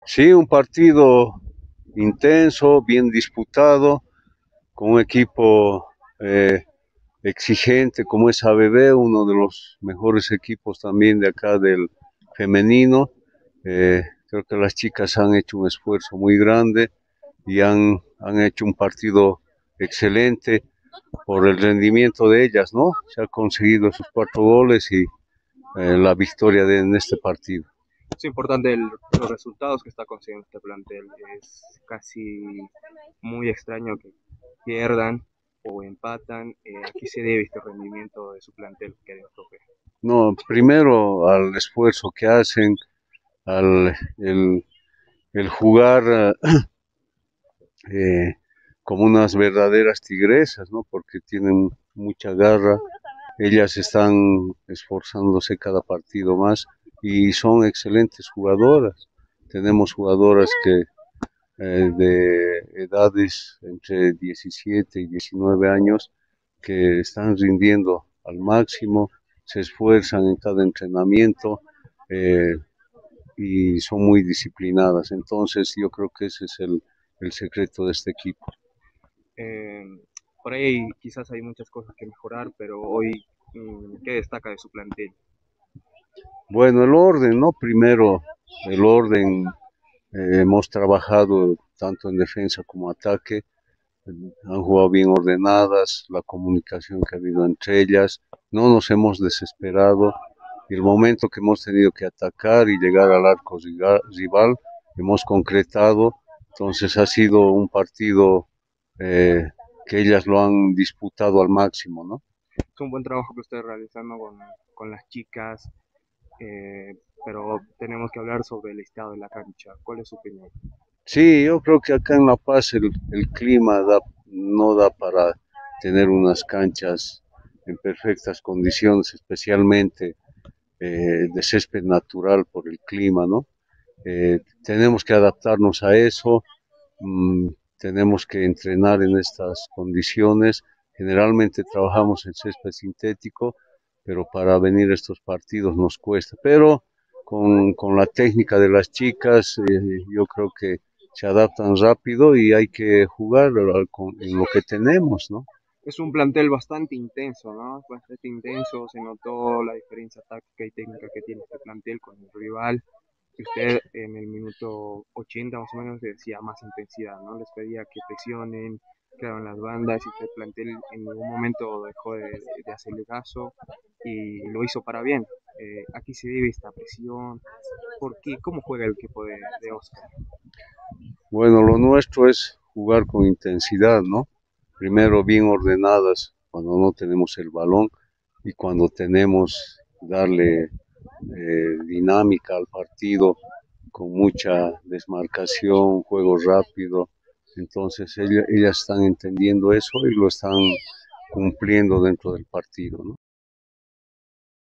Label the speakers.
Speaker 1: Sí, un partido intenso, bien disputado, con un equipo exigente como es ABB, uno de los mejores equipos también de acá del femenino. Creo que las chicas han hecho un esfuerzo muy grande y han hecho un partido excelente por el rendimiento de ellas, ¿no? Se ha conseguido esos 4 goles y la victoria en este partido.
Speaker 2: Es importante los resultados que está consiguiendo este plantel. Es casi muy extraño que pierdan o empatan. ¿A qué se debe este rendimiento de su plantel, querido profe?
Speaker 1: No, primero al esfuerzo que hacen, al el jugar eh, como unas verdaderas tigresas, ¿no? Porque tienen mucha garra, ellas están esforzándose cada partido más y son excelentes jugadoras. Tenemos jugadoras que de edades entre 17 y 19 años que están rindiendo al máximo, se esfuerzan en cada entrenamiento eh, y son muy disciplinadas. Entonces yo creo que ese es el secreto de este equipo.
Speaker 2: Eh, por ahí quizás hay muchas cosas que mejorar, pero hoy, ¿qué destaca de su plantel?
Speaker 1: Bueno, el orden, ¿no? Primero, el orden, hemos trabajado tanto en defensa como ataque, han jugado bien ordenadas, la comunicación que ha habido entre ellas, no nos hemos desesperado y el momento que hemos tenido que atacar y llegar al arco rival, hemos concretado, entonces ha sido un partido eh, que ellas lo han disputado al máximo, ¿no?
Speaker 2: Es un buen trabajo que usted realizando con las chicas, pero tenemos que hablar sobre el estado de la cancha. ¿Cuál es su opinión?
Speaker 1: Sí, yo creo que acá en La Paz el clima no da para tener unas canchas en perfectas condiciones, especialmente de césped natural por el clima, ¿no? Tenemos que adaptarnos a eso, mm, tenemos que entrenar en estas condiciones. Generalmente trabajamos en césped sintético, pero para venir a estos partidos nos cuesta. Pero con la técnica de las chicas, yo creo que se adaptan rápido y hay que jugar en lo que tenemos, ¿no?
Speaker 2: Es un plantel bastante intenso, ¿no? Bastante intenso, se notó la diferencia táctica y técnica que tiene este plantel con el rival. Y usted en el minuto 80 más o menos le decía más intensidad, ¿no? Les pedía que presionen, que hagan las bandas y este plantel en ningún momento dejó de hacerle caso y lo hizo para bien. ¿A qué se debe esta presión? ¿Por qué? ¿Cómo juega el equipo de Oscar?
Speaker 1: Bueno, lo nuestro es jugar con intensidad, ¿no? Primero bien ordenadas cuando no tenemos el balón y cuando tenemos darle dinámica al partido con mucha desmarcación, juego rápido. Entonces ellas están entendiendo eso y lo están cumpliendo dentro del partido, ¿no?